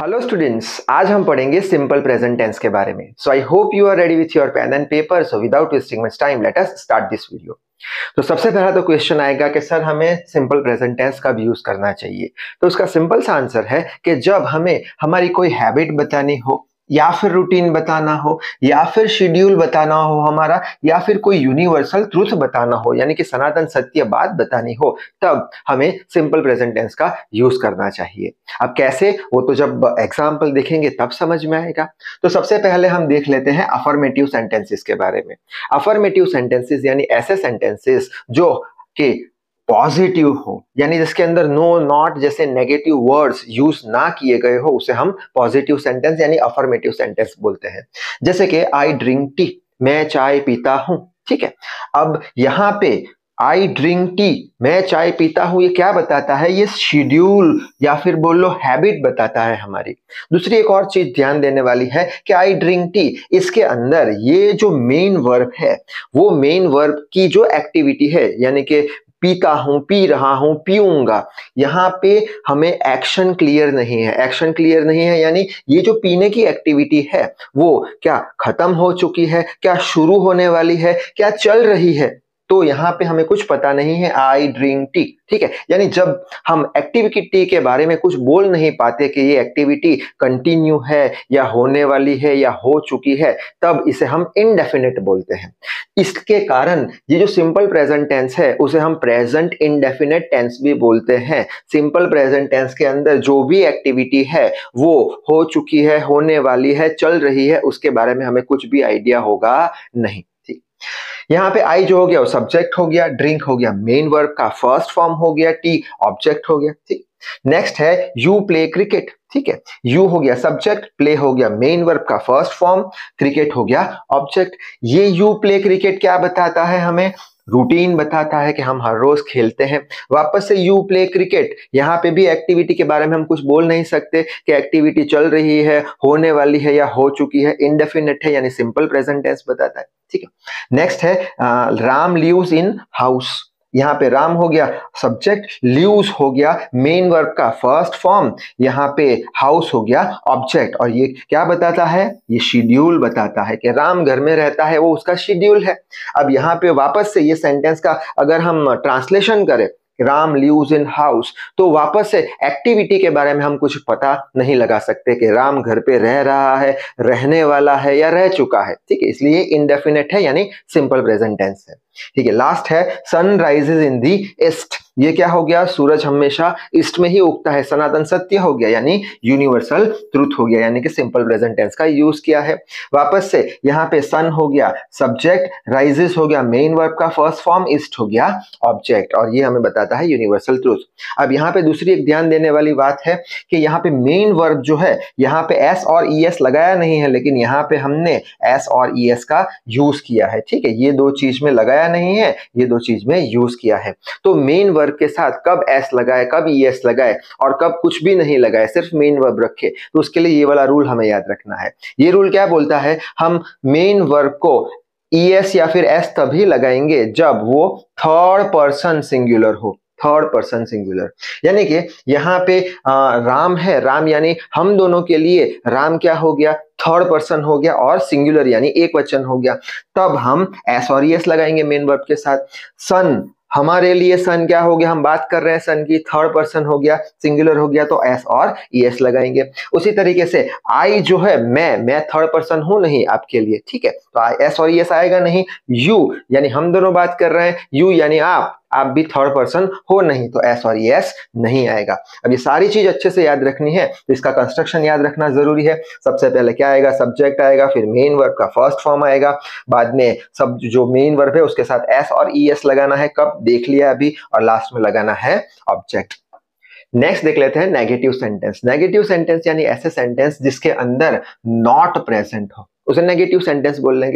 Hello students, आज हम पढ़ेंगे सिंपल प्रेजेंट टेंस के बारे में। So I hope you are ready with your pen and paper. So without wasting much time let us start this video. तो सबसे पहला तो क्वेश्चन आएगा कि सर हमें सिंपल प्रेजेंट टेंस कब यूज करना चाहिए। तो उसका सिंपल सा आंसर है कि जब हमें हमारी कोई हैबिट बतानी हो, या फिर रूटीन बताना हो, या फिर शेड्यूल बताना हो हमारा, या फिर कोई यूनिवर्सल ट्रूथ बताना हो, यानी कि सनातन सत्य बात बतानी हो, तब हमें सिंपल प्रेजेंट टेंस का यूज करना चाहिए। अब कैसे, वो तो जब एग्जाम्पल देखेंगे तब समझ में आएगा। तो सबसे पहले हम देख लेते हैं अफर्मेटिव सेंटेंसेस के बारे में। अफर्मेटिव सेंटेंसेस यानी ऐसे सेंटेंसेस जो कि पॉजिटिव हो, यानी जिसके अंदर नो नॉट जैसे नेगेटिव वर्ड्स यूज ना किए गए हो, उसे हम पॉजिटिव सेंटेंस यानी अफर्मेटिव सेंटेंस बोलते हैं। जैसे कि आई ड्रिंक टी, मैं चाय पीता हूं। ठीक है, अब यहां पे आई ड्रिंक टी, मैं चाय पीता हूं, ये क्या बताता है? ये शेड्यूल या फिर बोल लो हैबिट बताता है हमारी। दूसरी एक और चीज ध्यान देने वाली है कि आई ड्रिंक टी, इसके अंदर ये जो मेन वर्ब है, वो मेन वर्ब की जो एक्टिविटी है, यानी कि पीता हूं, पी रहा हूं, पीऊंगा, यहाँ पे हमें एक्शन क्लियर नहीं है। एक्शन क्लियर नहीं है यानी ये जो पीने की एक्टिविटी है वो क्या खत्म हो चुकी है, क्या शुरू होने वाली है, क्या चल रही है, तो यहाँ पे हमें कुछ पता नहीं है। आई ड्रिंक टी, ठीक है, यानी जब हम एक्टिविटी के बारे में कुछ बोल नहीं पाते कि ये एक्टिविटी कंटिन्यू है या होने वाली है या हो चुकी है, तब इसे हम इनडेफिनेट बोलते हैं। इसके कारण ये जो सिंपल प्रेजेंट टेंस है उसे हम प्रेजेंट इंडेफिनेट टेंस भी बोलते हैं। सिंपल प्रेजेंट टेंस के अंदर जो भी एक्टिविटी है वो हो चुकी है, होने वाली है, चल रही है, उसके बारे में हमें कुछ भी आइडिया होगा नहीं। ठीक, यहाँ पे आई जो हो गया वो सब्जेक्ट हो गया, ड्रिंक हो गया मेन वर्ब का फर्स्ट फॉर्म हो गया, टी ऑब्जेक्ट हो गया। ठीक, नेक्स्ट है यू प्ले क्रिकेट। ठीक है, यू हो गया सब्जेक्ट, प्ले हो गया मेन वर्ब का फर्स्ट फॉर्म, क्रिकेट हो गया ऑब्जेक्ट। ये यू प्ले क्रिकेट क्या बताता है? हमें रूटीन बताता है कि हम हर रोज खेलते हैं। वापस से यू प्ले क्रिकेट, यहाँ पे भी एक्टिविटी के बारे में हम कुछ बोल नहीं सकते कि एक्टिविटी चल रही है, होने वाली है या हो चुकी है। इनडेफिनेट है यानी सिंपल प्रेजेंट टेंस बताता है। ठीक है, नेक्स्ट है राम लिव्स इन हाउस। यहाँ पे राम हो गया सब्जेक्ट, लिव्स हो गया मेन वर्ब का फर्स्ट फॉर्म, यहाँ पे हाउस हो गया ऑब्जेक्ट। और ये क्या बताता है? ये शेड्यूल बताता है कि राम घर में रहता है, वो उसका शेड्यूल है। अब यहाँ पे वापस से ये सेंटेंस का अगर हम ट्रांसलेशन करें, राम लिव्स इन हाउस, तो वापस से एक्टिविटी के बारे में हम कुछ पता नहीं लगा सकते कि राम घर पे रह रहा है, रहने वाला है या रह चुका है। ठीक है, इसलिए इनडेफिनेट है यानी सिंपल प्रेजेंट टेंस है। ठीक है, लास्ट है sun rises in the east. ये क्या हो गया? सूरज हमेशा ईस्ट में ही उगता है, सनातन सत्य हो गया यानी यूनिवर्सल ट्रूथ हो गया, यानी कि सिंपल प्रेजेंट टेंस का यूज किया है। वापस से यहाँ पे सन हो गया सब्जेक्ट, राइजेस हो गया मेन वर्ब का फर्स्ट फॉर्म, ईस्ट हो गया ऑब्जेक्ट, और ये हमें बताता है यूनिवर्सल ट्रूथ। अब यहाँ पे दूसरी एक ध्यान देने वाली बात है कि यहाँ पे मेन वर्ब जो है, यहाँ पे एस और ई एस लगाया नहीं है, लेकिन यहाँ पे हमने एस और ई एस का यूज किया है। ठीक है, ये दो चीज में लगाया नहीं है, ये दो चीज में यूज किया है। तो मेन वर्ब के साथ कब एस लगाए, कब ई एस लगाए, और कब कुछ भी नहीं लगाए, सिर्फ मेन वर्ब रखे, तो उसके लिए ये वाला रूल हमें याद रखना है। ये रूल क्या बोलता है? हम मेन वर्ब को ई एस या फिर एस तभी लगाएंगे जब वो थर्ड पर्सन सिंगुलर हो। थर्ड पर्सन सिंगुलर यानी कि यहाँ पे राम है, राम यानी हम दोनों के लिए राम क्या हो गया? थर्ड पर्सन हो गया, और सिंगुलर यानी एक वचन हो गया, तब हम एस और एस लगाएंगे मेन वर्ब के साथ। सन, हमारे लिए सन क्या हो गया? हम बात कर रहे हैं सन की, थर्ड पर्सन हो गया, सिंगुलर हो गया, तो एस और एस लगाएंगे। उसी तरीके से आई जो है, मैं थर्ड पर्सन हूं नहीं आपके लिए, ठीक है, तो एस और एस आएगा नहीं। यू यानी हम दोनों बात कर रहे हैं, यू यानी आप भी थर्ड पर्सन हो नहीं, तो एस और एस नहीं आएगा। अब ये सारी चीज अच्छे से याद रखनी है, तो इसका कंस्ट्रक्शन याद रखना जरूरी है। सबसे पहले क्या आएगा? सब्जेक्ट आएगा, फिर मेन वर्ब का फर्स्ट फॉर्म आएगा, बाद में सब जो मेन वर्ब है उसके साथ एस और ई एस लगाना है, कब देख लिया अभी, और लास्ट में लगाना है ऑब्जेक्ट। नेक्स्ट देख लेते हैं नेगेटिव सेंटेंस। नेगेटिव सेंटेंस यानी ऐसे सेंटेंस जिसके अंदर नॉट प्रेजेंट हो, उसे नेगेटिव सेंटेंस बोल लेंगे।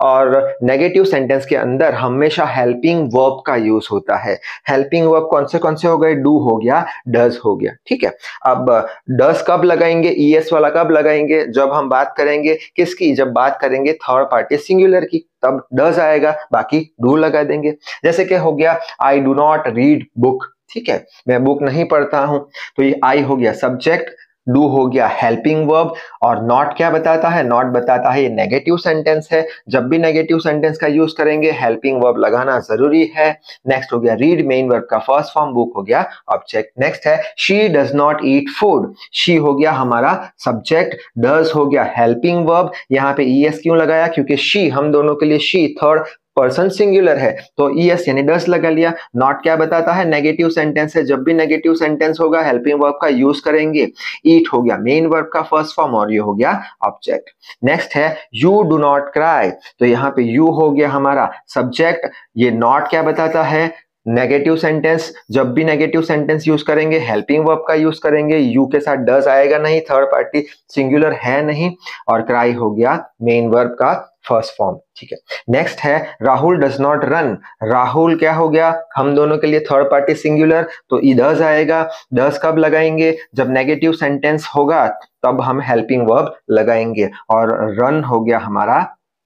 और नेगेटिव सेंटेंस के अंदर हमेशा हेल्पिंग वर्ब का यूज होता है। हेल्पिंग वर्ब कौन से हो गए? डू हो गया, डज हो गया। ठीक है, अब डज कब लगाएंगे? ई एस वाला कब लगाएंगे? जब हम बात करेंगे किसकी? जब बात करेंगे थर्ड पार्टी सिंगुलर की, तब डज आएगा, बाकी डू लगा देंगे। जैसे कि हो गया I do not read book. ठीक है, मैं बुक नहीं पढ़ता हूं, तो ये आई हो गया सब्जेक्ट, डू हो गया हेल्पिंग वर्ब, और नॉट क्या बताता है, नॉट बताता है ये नेगेटिव सेंटेंस है, जब भी नेगेटिव सेंटेंस का यूज करेंगे हेल्पिंग वर्ब लगाना जरूरी है। नेक्स्ट हो गया रीड, मेन वर्ब का फर्स्ट फॉर्म, बुक हो गया ऑब्जेक्ट। नेक्स्ट है she does not eat food, she हो गया हमारा सब्जेक्ट, डज हो गया हेल्पिंग वर्ब, यहाँ पे ईएस क्यों लगाया, क्योंकि शी हम दोनों के लिए शी थर्ड पर्सन सिंगुलर है तो ईएस यानी डस लगा लिया। नॉट क्या बताता है, नेगेटिव सेंटेंस है, जब भी नेगेटिव सेंटेंस होगा हेल्पिंग वर्ब का यूज करेंगे। ईट हो गया मेन वर्ब का फर्स्ट फॉर्म और ये हो गया ऑब्जेक्ट। नेक्स्ट है यू डू नॉट क्राई, तो यहाँ पे यू हो गया हमारा सब्जेक्ट, ये नॉट क्या बताता है, नेगेटिव सेंटेंस, जब भी नेगेटिव सेंटेंस यूज करेंगे हेल्पिंग वर्ब का यूज करेंगे, यू के साथ डज आएगा नहीं, थर्ड पार्टी सिंगुलर है नहीं, और क्राई हो गया मेन वर्ब का फर्स्ट फॉर्म। ठीक है, नेक्स्ट है Rahul does not run, Rahul क्या हो गया हम दोनों के लिए थर्ड पार्टी सिंगुलर तो ई डज आएगा, डज कब लगाएंगे, जब नेगेटिव सेंटेंस होगा तब हम हेल्पिंग वर्ब लगाएंगे, और रन हो गया हमारा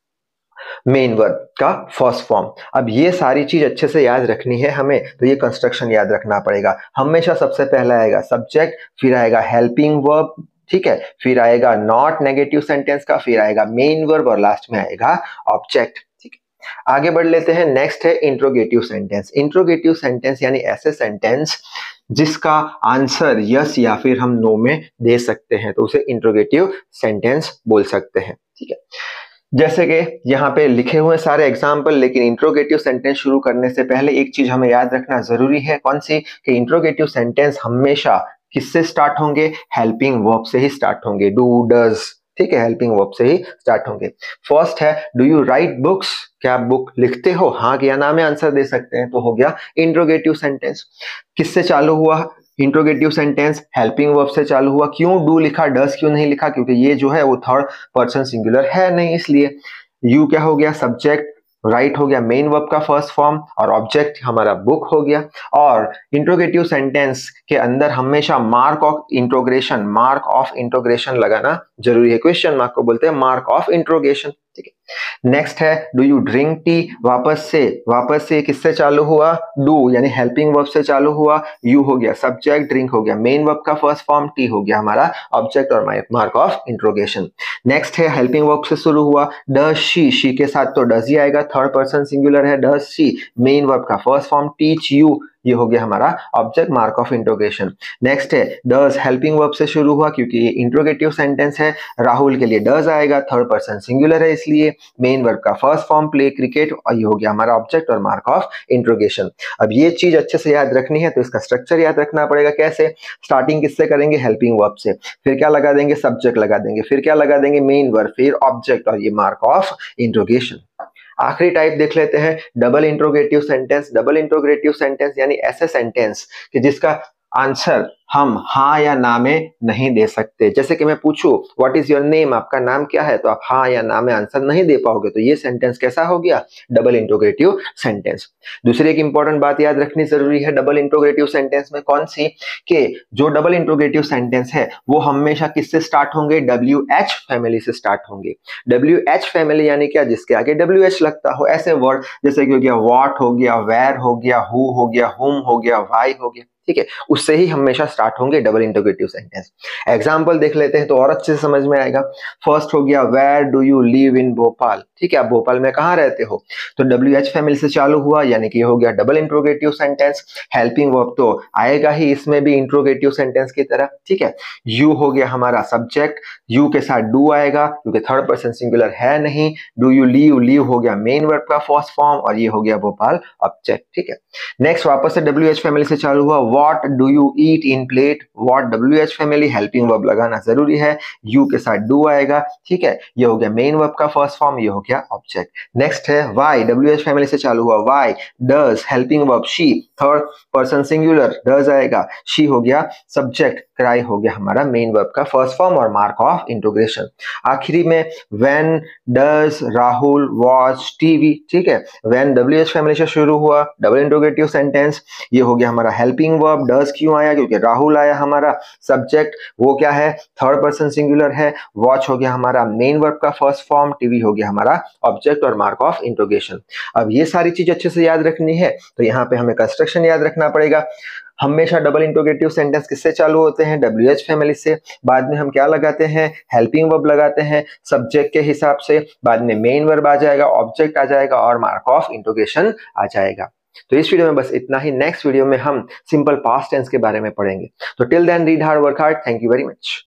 मेन वर्ब का फर्स्ट फॉर्म। अब ये सारी चीज अच्छे से याद रखनी है हमें, तो ये कंस्ट्रक्शन याद रखना पड़ेगा। हमेशा सबसे पहला आएगा सब्जेक्ट, फिर आएगा हेल्पिंग वर्ब, ठीक है, फिर आएगा नॉट नेगेटिव सेंटेंस का, फिर आएगा मेन वर्ब और लास्ट में आएगा ऑब्जेक्ट। ठीक है, आगे बढ़ लेते हैं। नेक्स्ट है इंट्रोगेटिव सेंटेंस। इंट्रोगेटिव सेंटेंस यानी ऐसे सेंटेंस जिसका आंसर यस या फिर हम नो में दे सकते हैं, तो उसे इंट्रोगेटिव सेंटेंस बोल सकते हैं। ठीक है, जैसे कि यहाँ पे लिखे हुए सारे एग्जाम्पल, लेकिन इंट्रोगेटिव सेंटेंस शुरू करने से पहले एक चीज हमें याद रखना जरूरी है, कौन सी, कि इंट्रोगेटिव सेंटेंस हमेशा किससे स्टार्ट होंगे, हेल्पिंग वर्ब से ही स्टार्ट होंगे, डू डज, ठीक है, हेल्पिंग वर्ब से ही स्टार्ट होंगे। फर्स्ट है डू यू राइट बुक्स, क्या आप बुक लिखते हो, हाँ या ना में आंसर दे सकते हैं, तो हो गया इंट्रोगेटिव सेंटेंस। किससे चालू हुआ इंट्रोगेटिव सेंटेंस, हेल्पिंग वर्ब से चालू हुआ, क्यों डू लिखा, डस क्यों नहीं लिखा, क्योंकि ये जो है वो थर्ड पर्सन सिंगुलर है नहीं, इसलिए। यू क्या हो गया सब्जेक्ट, राइट हो गया मेन वर्ब का फर्स्ट फॉर्म, और ऑब्जेक्ट हमारा बुक हो गया। और इंट्रोगेटिव सेंटेंस के अंदर हमेशा मार्क ऑफ इंट्रोग्रेशन लगाना जरूरी है, क्वेश्चन मार्क को बोलते हैं मार्क ऑफ इंट्रोगेशन। ठीक है, नेक्स्ट है डू यू ड्रिंक टी, वापस से किससे चालू हुआ, डू यानी हेल्पिंग वर्ब से चालू हुआ, यू हो गया सब्जेक्ट, ड्रिंक हो गया मेन वर्ब का फर्स्ट फॉर्म, टी हो गया हमारा ऑब्जेक्ट और मार्क ऑफ इंट्रोगेशन। नेक्स्ट है हेल्पिंग वर्ब से शुरू हुआ, डज शी के साथ तो डज ही आएगा, थर्ड पर्सन सिंगुलर है, डज शी मेन वर्ब का फर्स्ट फॉर्म, टीच यू ये हो गया हमारा object, mark of interrogation. Next है डज हेल्पिंग वर्ब से शुरू हुआ, क्योंकि ये इंट्रोगेटिव सेंटेंस है, राहुल के लिए डज आएगा, थर्ड पर्सन सिंगुलर है इसलिए, मेन वर्ब का फर्स्ट फॉर्म प्ले क्रिकेट, और ये हो गया हमारा ऑब्जेक्ट और मार्क ऑफ इंट्रोगेशन। अब ये चीज अच्छे से याद रखनी है, तो इसका स्ट्रक्चर याद रखना पड़ेगा। कैसे, स्टार्टिंग किससे करेंगे, हेल्पिंग वर्ब से, फिर क्या लगा देंगे, सब्जेक्ट लगा देंगे, फिर क्या लगा देंगे, मेन वर्ब, फिर ऑब्जेक्ट और ये मार्क ऑफ इंट्रोगेशन। आखिरी टाइप देख लेते हैं double interrogative sentence. Double interrogative sentence यानी ऐसे सेंटेंस कि जिसका आंसर हम हाँ या ना में नहीं दे सकते। जैसे कि मैं पूछूं व्हाट इज योर नेम, आपका नाम क्या है, तो आप हाँ या ना में आंसर नहीं दे पाओगे, तो ये सेंटेंस कैसा हो गया, डबल इंट्रोगेटिव सेंटेंस। दूसरी एक इंपॉर्टेंट बात याद रखनी जरूरी है डबल इंट्रोगेटिव सेंटेंस में, कौन सी, कि जो डबल इंट्रोगेटिव सेंटेंस है वो हमेशा किससे स्टार्ट होंगे, WH फैमिली से स्टार्ट होंगे। WH फैमिली यानी क्या, जिसके आगे WH लगता हो, ऐसे वर्ड जैसे कि हो गया व्हाट हो गया, वेयर हो गया, हु हो गया, हुम हो गया, व्हाई हो गया, ठीक है, उससे ही हमेशा स्टार्ट होंगे डबल इंट्रोगेटिव सेंटेंस। एग्जांपल देख लेते हैं तो और अच्छे से समझ में आएगा। फर्स्ट हो गया where do you live in Bhopal, ठीक है, आप भोपाल में कहाँ रहते हो, तो WH फैमिली से चालू हुआ यानी कि हो गया double interrogative sentence. Helping verb तो आएगा ही इसमें भी इंट्रोगेटिव सेंटेंस की तरह, ठीक है। यू हो गया हमारा सब्जेक्ट, यू के साथ डू आएगा क्योंकि थर्ड पर्सन सिंगुलर है नहीं। डू यू लीव, लीव हो गया मेन वर्ब का फर्स्ट फॉर्म और ये हो गया भोपाल ऑब्जेक्ट, ठीक है। नेक्स्ट वापस से WH फैमिली से चालू हुआ, what do you eat in plate, what WH family, helping verb लगाना जरूरी है, यू के साथ डू आएगा, ठीक है, ये हो गया मेन वर्ब का फर्स्ट फॉर्म, ये हो गया ऑब्जेक्ट। नेक्स्ट है वाई, WH फैमिली से चालू हुआ, why, does helping verb she, third person singular, does आएगा, शी हो गया सब्जेक्ट, क्राई हो गया हमारा मेन वर्ब का फर्स्ट फॉर्म और मार्क ऑफ इंट्रोगेशन। आखिरी में when, does, Rahul, watch, TV, ठीक है। व्हेन WH फैमिली से शुरू हुआ, डबल इंट्रोगेटिव सेंटेंस, ये हो गया हमारा हेल्पिंग वर्ब, डज क्यों आया, क्योंकि राहुल आया हमारा सब्जेक्ट, वो क्या है थर्ड पर्सन सिंगुलर है, वॉच हो गया हमारा मेन वर्ब का फर्स्ट फॉर्म, टीवी हो गया हमारा ऑब्जेक्ट और मार्क ऑफ इंट्रोगेशन। अब ये सारी चीज अच्छे से याद रखनी है तो यहाँ पे हमें कंस्ट्रक्शन याद रखना पड़ेगा। हमेशा डबल इंट्रोगेटिव सेंटेंस किससे चालू होते हैं? WH फैमिली से। बाद में हम क्या लगाते हैं? हेल्पिंग वर्ब लगाते हैं सब्जेक्ट के हिसाब से। बाद में मेन वर्ब आ जाएगा, ऑब्जेक्ट आ जाएगा और मार्क ऑफ इंट्रोगेशन आ जाएगा। तो इस वीडियो में बस इतना ही। नेक्स्ट वीडियो में हम सिंपल पास्ट टेंस के बारे में पढ़ेंगे। तो till then read hard, work hard. Thank you very much.